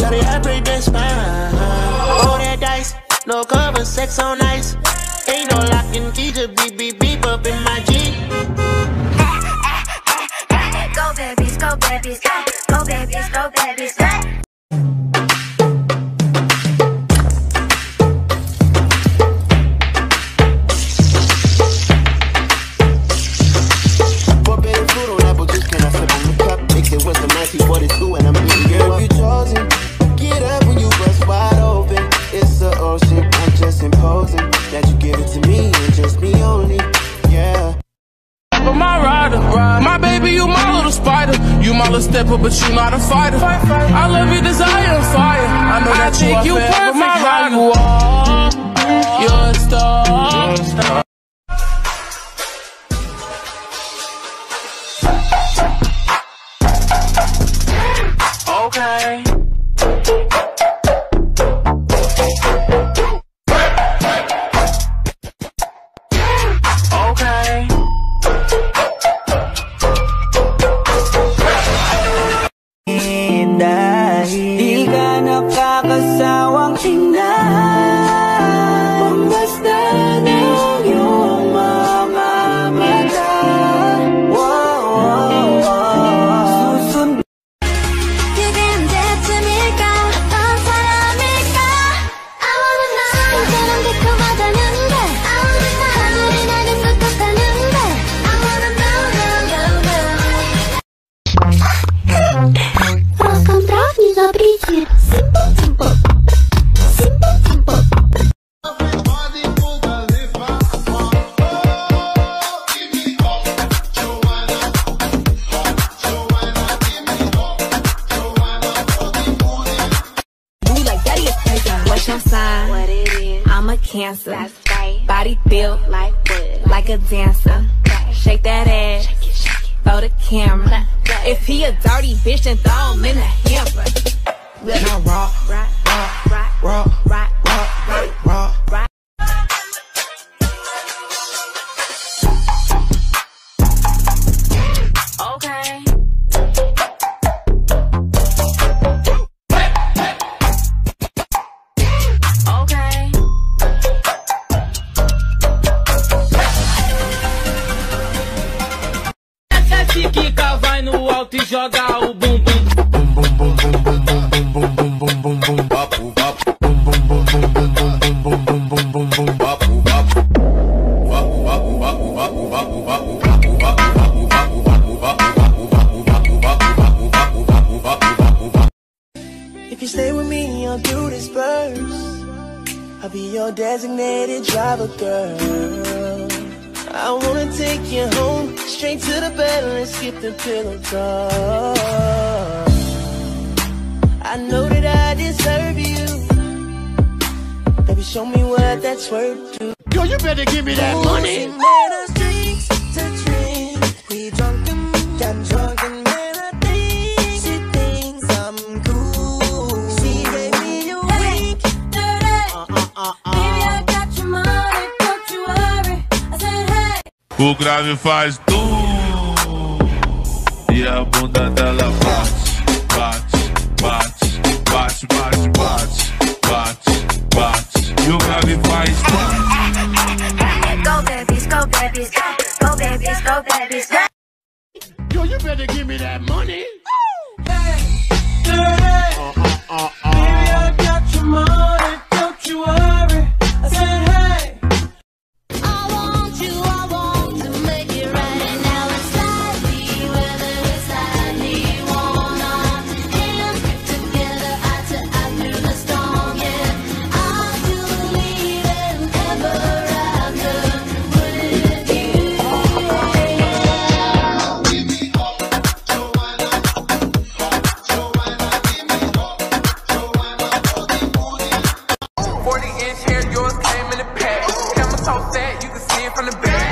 Shawty, I break that spine. Roll that dice, no cover, sex on ice. Ain't no lock and key to beep, beep, beep up in my Jeep. Go babies, go babies, go babies, go babies. Put baby food on apple juice, can I sip on the cup? Mix it with some 1942 and I'm beating you up. You chosen, get up when you bust wide open. It's the ocean, I'm just imposing that you give it to me and just me only, yeah. My rider, my baby, you my little spider. You my little stepper, but you not a fighter. I love your desire and fire. I know that you perfect, my rider. You are, you're a star. Okay. Okay. Dahil di ka nakakasawang tingnan, pambasta ng iyong mga mata. Susunod. 그게 언제쯤일까? 어떤 사람일까? I wanna know. 이처럼 달콤하다는데 I wanna know. 하늘이 나를 쏟았다는데 I wanna know, know, know. Контракт не запретит. Simple, simple. Simple, simple. We like daddy is crazy. What's your sign? What it is? I'm a Cancer. That's right. Body built like wood, like a dancer. Shake that ass. Shake it, shake it. Throw the camera. If he a dirty bitch, then throw him in the hamper. Now rock, Rock, rock, rock, rock, rock, rock, rock, rock. Okay. Okay. Essa chiquica vai no alto e joga o bumbum. Bum bum bum bum bum bum bum bum bum bum bum vapo vapo. Bum bum bum bum bum bum bum bum bum bum bum vapo vapo. Vapo vapo vapo vapo vapo vapo vapo vapo vapo vapo vapo vapo. If you stay with me, I'll do this first. I'll be your designated driver, girl. I wanna take you home, straight to the bed, and skip the pillow talk. I know that I deserve you. Baby, show me what that's worth to. Yo, you better give me that money. Drinks to drink, we drunk and got drunk and man, I think she thinks I'm cool. She gave me a wink. Baby, I got your money, don't you worry. I said, hey. O grave faz tu e a bunda dela bate, bate, bate, bate, bate, bate, bate, bate. E o grave faz tu. Go babies, go babies, go babies, go babies. Yo, you better give me that money. Baby, I got your money, don't you worry. I said, hey. I want to make it right. And now it's slightly, whether it's slightly one or him. Together, eye to eye through the storm, yeah. I do believe in ever after with you. 40-inch hair, yours came in the pack. Camera so fat, you can see it from the back.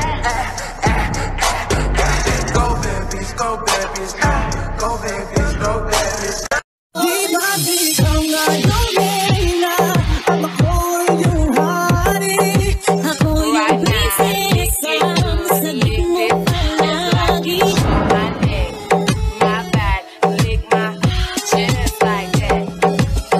Go babies, go babies, go babies, go babies. My back, lick my chest like that.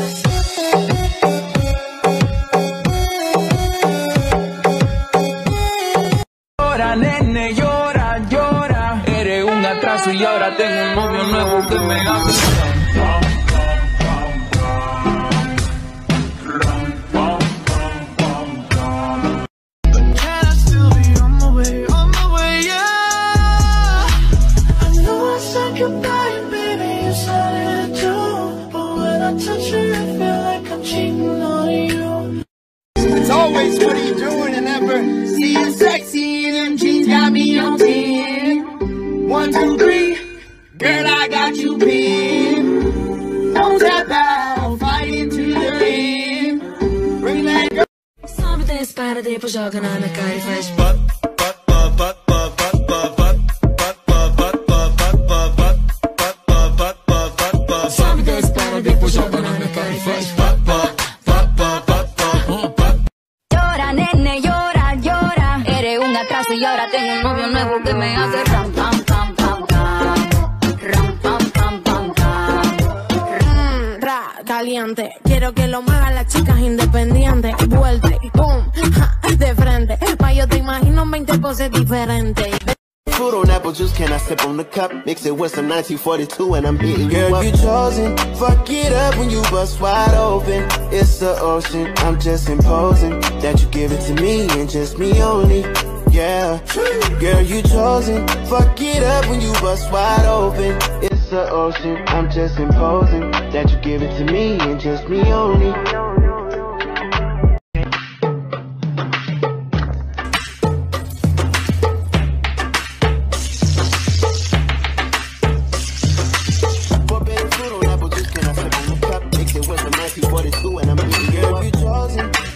I touch you, I feel like I'm cheating on you. It's always what are you doing and never see you sexy in them jeans got me on 10. 1, 2, 3, girl I got you pinned. Don't tap out, fight it to the end. Bring that girl. Sobe tem espera, depois joga na minha cara e faz Sobe tem espera, depois joga na minha cara e faz Llora, nene, llora, llora. Eres un atraso y ahora tengo un novio nuevo que me hace ram, pam, pam, pam, pam. Ram, pam, pam, pam, pam. Caliente, quiero que lo muevan las chicas independientes. Vuelta y pum, ja, de frente. Pa' yo te imagino 20 poses diferentes. Fruit on apple juice, can I sip on the cup? Mix it with some 1942 and I'm hitting you up. Girl, you chosen, fuck it up when you bust wide open. It's the ocean, I'm just imposing that you give it to me and just me only. Yeah, girl, you chosen, fuck it up when you bust wide open. It's the ocean, I'm just imposing that you give it to me and just me only. Forbidden fruit on apple juice, can I sip on the cup? Mix it with some 1942 and I'm eating. Girl, you chosen,